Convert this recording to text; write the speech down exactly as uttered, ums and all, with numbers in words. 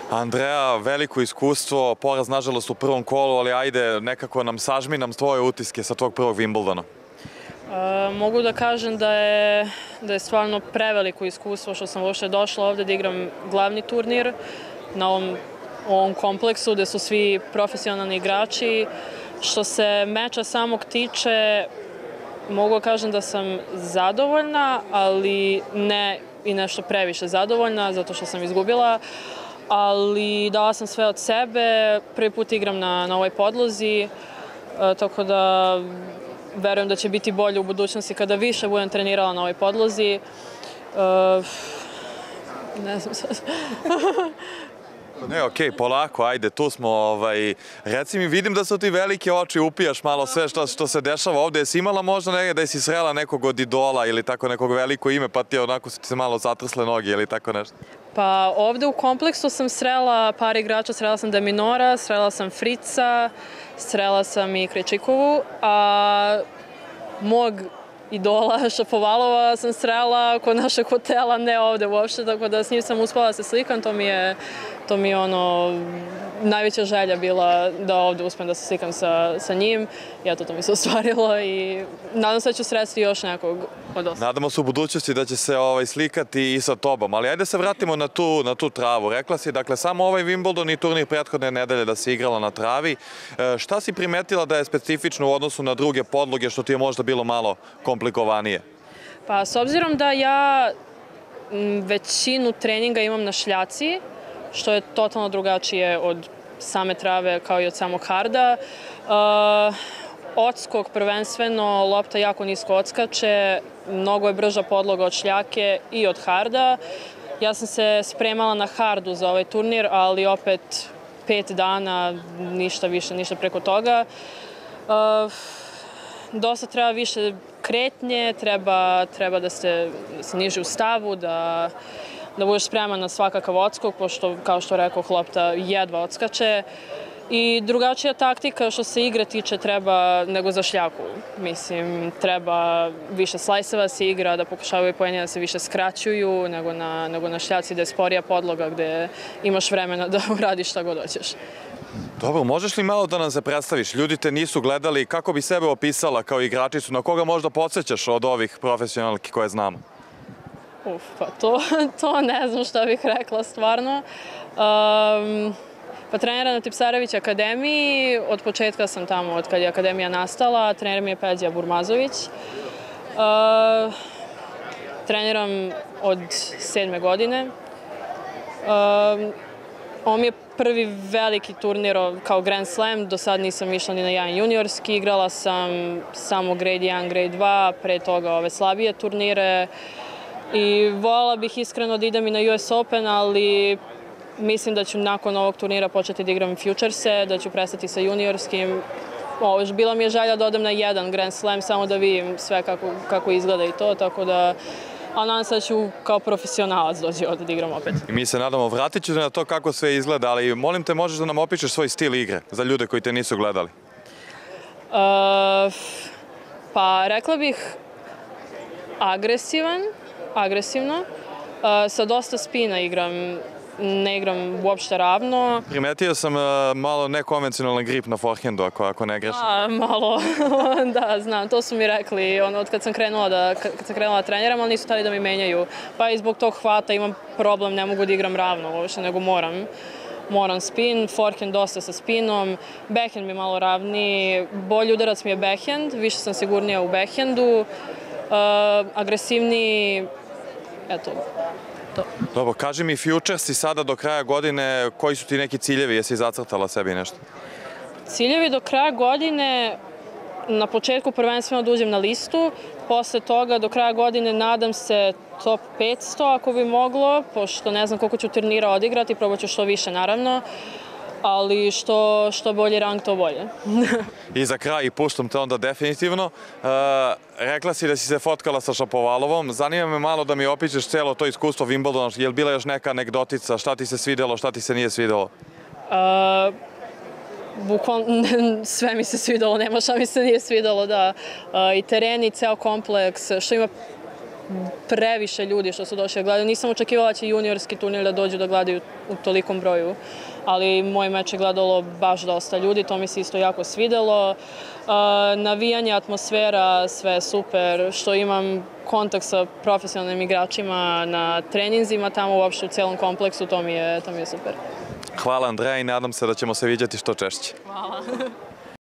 Andreja, veliko iskustvo, poraz nažalost u prvom kolu, ali ajde, nekako nam sažmi nam tvoje utiske sa tog prvog Wimbledona. E, mogu da kažem da je, da je stvarno preveliko iskustvo što sam uopšte došla ovde da igram glavni turnir na ovom, ovom kompleksu gde su svi profesionalni igrači. Što se meča samog tiče, mogu da kažem da sam zadovoljna, ali ne i nešto previše zadovoljna, zato što sam izgubila, ali dala sam sve od sebe, prvi put igram na, na ovoj podlozi, e, tako da verujem da će biti bolje u budućnosti kada više budem trenirala na ovoj podlozi. E, ne znam sad. Ne, okej, polako, ajde, tu smo, ovaj, reci mi, vidim da su ti velike oči, upijaš malo sve što, što se dešava ovde, jesi imala možda neke, da si srela nekog od idola ili tako nekog veliko ime, pa ti onako su ti se malo zatrsle noge ili tako nešto? Pa ovde u kompleksu sam srela par igrača, srela sam Deminora, srela sam Frica, srela sam i Krejčikovu, a mog idola Šapovalova sam srela kod našeg hotela, ne ovde uopšte, tako da s njim sam uspela da se slikam, to mi je, to mi je ono, najveća želja bila da ovde uspem da se slikam sa, sa njim i eto, to mi se ostvarilo i nadam se da ću sresti još nekog od osam. Nadamo se u budućnosti da će se ovaj, slikati i sa tobom, ali ajde se vratimo na tu, na tu travu. Rekla si, dakle, samo ovaj Wimbledon i turnir prethodne nedelje da si igrala na travi. E, šta si primetila da je specifično u odnosu na druge podloge što ti je možda bilo malo komplikovanije? Pa, s obzirom da ja većinu treninga imam na šljaci, što je totalno drugačije od same trave kao i od samog harda. Uh, odskok prvenstveno, lopta jako nisko odskače, mnogo je brža podloga od šljake i od harda. Ja sam se spremala na hardu za ovaj turnir, ali opet pet dana, ništa više, ništa preko toga. Uh, dosta treba više kretnje, treba, treba da se, da se niži u stavu, da da budeš spreman na svakakav odskok, pošto, kao što rekao, lopta jedva odskače. I drugačija taktika što se igre tiče treba nego za šljaku. Mislim, treba više slajseva se igra, da pokušavaju poeni da se više skraćuju nego na, nego na šljaci da je sporija podloga gde imaš vremena da uradiš šta god hoćeš. Dobro, možeš li malo da nam se predstaviš? Ljudi te nisu gledali, kako bi sebe opisala kao igračicu, na koga možda podsjećaš od ovih profesionalki koje znamo? Uf, pa to, to ne znam šta bih rekla stvarno. Um, pa treniram na Tipsarević akademiji, od početka sam tamo, od kad je akademija nastala, trener mi je Peđa Burmazović. Uh, treniram od sedme godine. Um, ovo mi je prvi veliki turnir kao Grand Slam, do sad nisam išla ni na jedan juniorski, igrala sam samo grade jedan, grade dva, pre toga ove slabije turnire. I voljela bih iskreno da idem i na U S Open, ali mislim da ću nakon ovog turnira početi da igram Futurese, da ću prestati sa juniorskim. O, bila mi je želja da odem na jedan Grand Slam, samo da vidim sve kako, kako izgleda i to, tako da... A nadam se da ću kao profesionalac doći ovde da igram opet. I mi se nadamo, vratit ću na to kako sve izgleda, ali molim te, možeš da nam opišeš svoj stil igre za ljude koji te nisu gledali? Uh, pa rekla bih agresivan, agresivno. Uh, sa dosta spina igram, ne igram uopšte ravno. Primetio sam uh, malo nekonvencionalan grip na forehandu, ako, ako ne grešim. A, malo, da, znam, to su mi rekli ono, od kad sam krenula da, kad sam krenula da treniram, ali nisu hteli da mi menjaju. Pa i zbog tog hvata imam problem, ne mogu da igram ravno uopšte, nego moram. Moram spin, forehand dosta sa spinom, backhand mi je malo ravniji, bolji udarac mi je backhand, više sam sigurnija u backhandu, uh, agresivniji, eto, to. Dobro, kaži mi Futures i sada do kraja godine, koji su ti neki ciljevi, jesi zacrtala sebi nešto? Ciljevi do kraja godine, na početku prvenstveno da uđem na listu, posle toga do kraja godine nadam se top petsto ako bi moglo, pošto ne znam koliko ću turnira odigrati, probat ću što više naravno, ali što, što bolji rang, to bolje. I za kraj, i puštam te onda definitivno, uh, rekla si da si se fotkala sa Šapovalovom, zanima me malo da mi opišeš celo to iskustvo Wimbledona, je li bila još neka anegdotica, šta ti se svidelo, šta ti se nije svidelo? Uh, Bukvalno sve mi se svidelo, nema šta mi se nije svidelo, da. Uh, I teren i ceo kompleks, što ima previše ljudi što su došli da gledaju. Nisam očekivala da će juniorski turnir da dođu da gledaju u tolikom broju, ali moj meč je gledalo baš dosta ljudi, to mi se isto jako svidelo. Navijanje, atmosfera, sve super, što imam kontakt sa profesionalnim igračima na treninzima, tamo uopšte u celom kompleksu, to mi je, to mi je super. Hvala Andreja i nadam se da ćemo se viđati što češće. Hvala.